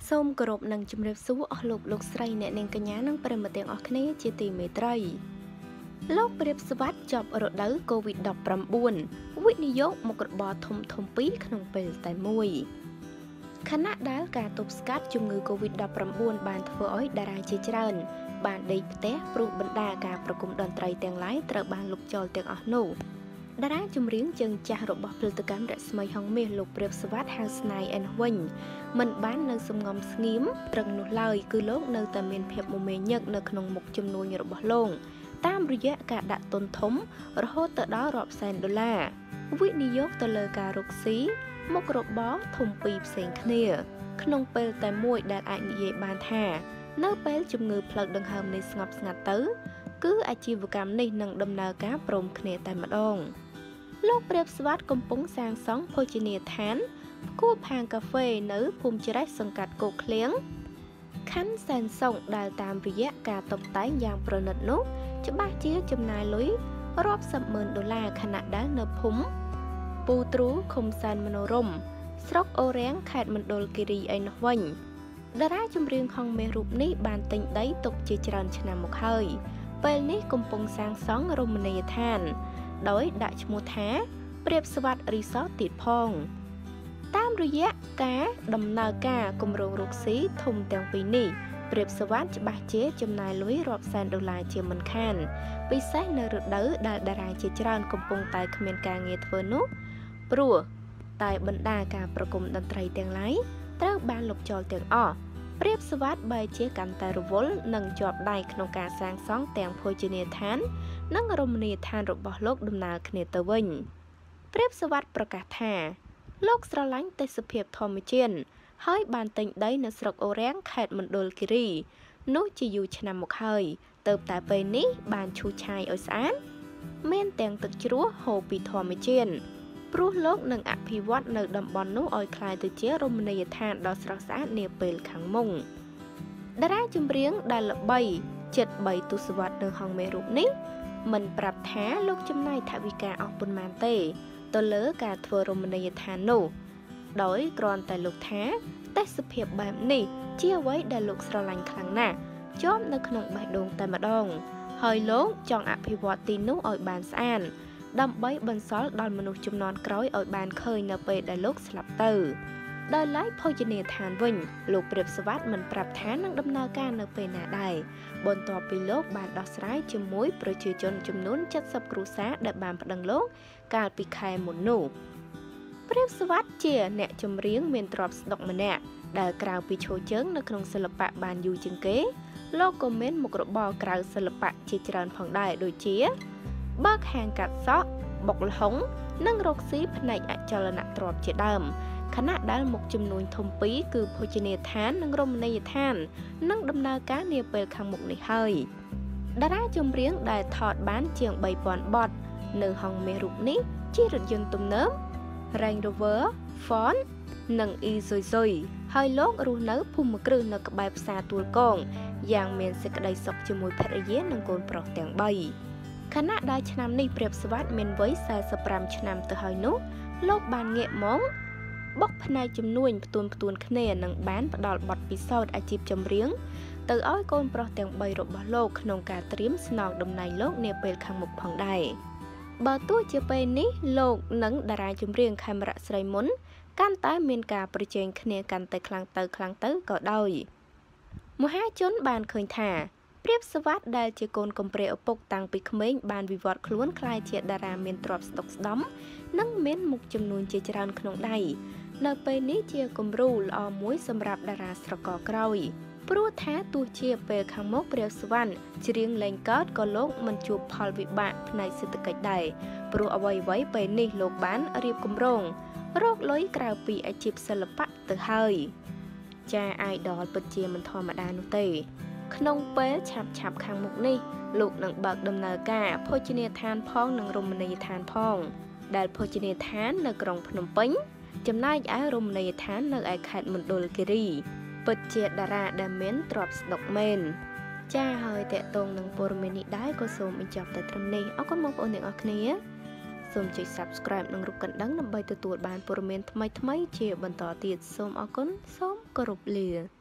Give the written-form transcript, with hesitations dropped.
សូមគោរពនឹងជំរាបសួរអស់លោកស្រីអ្នកនាងកញ្ញានិងប្រិមត្តទាំងអស់គ្នាជាទីមេត្រីលោកប្រៀបស្វាត់ចប់រដូវ COVID-19 វិនិយោគមុខរបរធំពីរក្នុងពេលតែមួយខណៈដែលការទប់ស្កាត់ជំងឺ COVID-19 បានធ្វើឲ្យតារាជាច្រើនបានដេកផ្ទះព្រោះបណ្ដាការប្រគំតន្ត្រីទាំងឡាយត្រូវបានលុបចោលទាំងអស់នោះតារាចម្រៀងជើងចាស់របស់ផលិតកម្មរស្មីហងមាសលោកប្រៀបស្វាត់ហៅស្នាយអែនវិញមិនបាននៅសំងំស្ងៀមត្រឹងនោះឡើយគឺលោកនៅតែមានភាពមមាញឹកនៅក្នុងមុខជំនួញរបស់លោកតាមរយៈការដាក់ទុនធំរហូតទៅដល់រាប់សែនដុល្លារវិនិយោគទៅលើការរកស៊ីមុខរបរធំពីរផ្សេងគ្នាក្នុងពេលតែមួយដែលអាចនិយាយបានថានៅពេលជំងឺផ្លូវដង្ហើមនេះស្ងប់ស្ងាត់ទៅគឺអាជីវកម្មនេះនឹងដំណើរការព្រមគ្នាតែម្ដងលោកប្រៀបស្វាត់កំពុងសាងសង់ភោជនីយដ្ឋានគួបហាងកាហ្វេនៅភូមិច្រេះសង្កាត់គោកឃ្លៀងខណ្ឌសែនសុងដែលតាមរយៈការតុបតែងយ៉ាងប្រណិតនោះច្បាស់ជាចំណាយលុយរាប់សិបម៉ឺនដុល្លារខណៈដែលនៅភូមិពូទ្រូឃុំសែនមនោរម្យស្រុកអូរាំងខេត្តមណ្ឌលគិរីឯនោះវិញតារាចម្រៀងហងមាសរូបនេះបានទិញដីទុកជាច្រើនឆ្នាំមកហើយពេលនេះកំពុងសាងសង់រមណីយដ្ឋានដោយដាក់ឈ្មោះថាប្រៀបស្វាត់រីសតទៀតផងតាមរយៈការដំណើរការគម្រោងរកស៊ីធំទាំងពីរនេះប្រៀបស្វាត់ច្បាស់ជាចំណាយលុយរាប់សែនដុល្លារជាមិនខានពិសេសនៅរដូវដែលតារាជាច្រើនកំពុងតែគ្មានការងារធ្វើនោះព្រោះតែបណ្ដាការប្រគំតន្ត្រីទាំងឡាយត្រូវបានលុបចោលទាំងអស់ប្រៀបស្វាត់បែរជាកាន់តែរវល់និងជាប់ដៃក្នុងការសាងសង់ទាំងភោជនីយដ្ឋាននិងរមណីយដ្ឋានរបស់លោកដំណើរគ្នាទៅវិញប្រៀបស្វាត់ប្រកាសថាលោកស្រឡាញ់ទេសភាពធម្មជាតិហើយបានទិញដីនៅស្រុកអូរាំងខេត្តមណ្ឌលគិរីនោះជាយូរឆ្នាំមកហើយទៅតែពេលនេះបានឈូសឆាយឲ្យស្អាតមានទាំងទឹកជ្រោះហូរពីធម្មជាតិព្រោះលោកនឹងអភិវឌ្ឍនៅតំបន់នោះឲ្យคล้ายទៅជារមណីយដ្ឋានដ៏ស្រស់ស្អាតនាពេលខាងមុខតារាចម្រៀងដែលល្បីជិត3ទសវត្សរ៍នៅហងមេរូបនេះមិនប្រាប់ថាលោកចំណាយថវិកាអស់ប៉ុន្មានទេទៅលើការធ្វើរមណីយដ្ឋាននោះដោយគ្រាន់តែលោកថាទេសភាពបែបនេះជាអ្វីដែលលោកស្រឡាញ់ខ្លាំងណាស់ជាប់នៅក្នុងបេះដូងតែម្ដងហើយលោកចង់អភិវឌ្ឍទីនោះឲ្យបានស្អាតដើម្បីបន្សល់ដល់មនុស្សជំនាន់ក្រោយឲ្យបានឃើញនៅពេលដែលលោកស្លាប់ទៅដោយឡែកភោជនីយដ្ឋានវិញលោកប្រៀបស្វាត់មិនប្រាប់ថានឹងដំណើរការនៅពេលណាដែរបន្ទាប់ពីលោកបានដោះស្រាយជាមួយប្រជាជនចំនួន70គ្រួសារដែលបានប្តឹងលោកកាលពីខែមុននោះប្រៀបស្វាត់ជាអ្នកចម្រៀងមានទ្រព្យស្ដុកម្នាក់ដែលក្រៅពីឈរជើងនៅក្នុងសិល្បៈបានយូរជាងគេលោកក៏មានមុខរបរក្រៅសិល្បៈជាច្រើនផងដែរដូចជាបើកហាងកាត់សក់បុកល្ហុងនិងរកស៊ីផ្នែកអចលនទ្រព្យជាដើមខណៈដែលមុខចំនួនធំពីរគឺភោជនីយដ្ឋាននិងរមណីយដ្ឋាននឹងដំណើរការនាពេលខាងមុខនេះហើយតារាចម្រៀងដែលថតបានជាង 3000 បទនៅហងមាសរូបនេះជារថយន្តទំនើប Range Rover Ford និង Isuzu ហើយលោករស់នៅភូមិគ្រឹះនៅក្បែរផ្សារទួលគងយ៉ាងមានសេចក្តីសុខជាមួយភរិយានិងកូនប្រុសទាំង3ខណៈដែលឆ្នាំនេះប្រៀបស្វាត់មានវ័យ45ឆ្នាំទៅហើយនោះលោកបានងាកមកបុកផ្នែកជំនួញផ្ទួនគ្នានិងបានផ្ដល់បទពិសោធន៍អាជីពចម្រៀងទៅឲ្យកូនប្រុសទាំង3របស់លោកក្នុងការត្រៀមស្នងតំណែងលោកនាពេលខាងមុខផងដែរបើទោះជាពេលនេះលោកនិងតារាចម្រៀងខេមរៈស្រីមុនកាន់តែមានការប្រជែងគ្នាកាន់តែខ្លាំងទៅក៏ដោយមហាជនបានឃើញថាប្រៀបស្វាត់ដែលជាកូនកំព្រាឪពុកតាំងពីក្មេងបានវិវត្តខ្លួនក្លាយជាតារាមានទ្រព្យស្ដុកស្ដំនិងមានមុខចំនួនជាច្រើនក្នុងដៃនៅពេលនេះជាគំរូល្អមួយសម្រាប់តារាស្រករក្រោយព្រោះថាទោះជាពេលខាងមុខប្រៀបស្វាត់ច្រៀងលេងកើតក៏លោកមិនជួបផលវិបាកផ្នែកសេដ្ឋកិច្ចដែរព្រោះអ្វីៗពេលនេះលោកបានរៀបគម្រោងរកលុយក្រៅពីអាជីពសិល្បៈទៅហើយចាអាយដលពិតជាមិនធម្មតានោះទេក្នុងពេលឆាប់ខាងមុខនេះលោកនឹងបើកដំណើរការភោជនីយដ្ឋានផងនិងរមណីយដ្ឋានផងដែលភោជនីយដ្ឋាននៅក្រុងភ្នំពេញចំណែកឯរមណីយដ្ឋាននៅឯខេត្តមណ្ឌលគិរីពិតជាតារាដែលមានទ្រព្យស្ដុកមែនចាហើយតេតងនឹងព័ត៌មាននេះដែរក៏សូមបញ្ចប់តែត្រឹមនេះអរគុណបងប្អូនទាំងអស់គ្នាសូមចុច Subscribe និងរូបកណ្ដឹងដើម្បីទទួលបានព័ត៌មានថ្មីៗជាបន្តទៀតសូមអរគុណសូមគោរពលា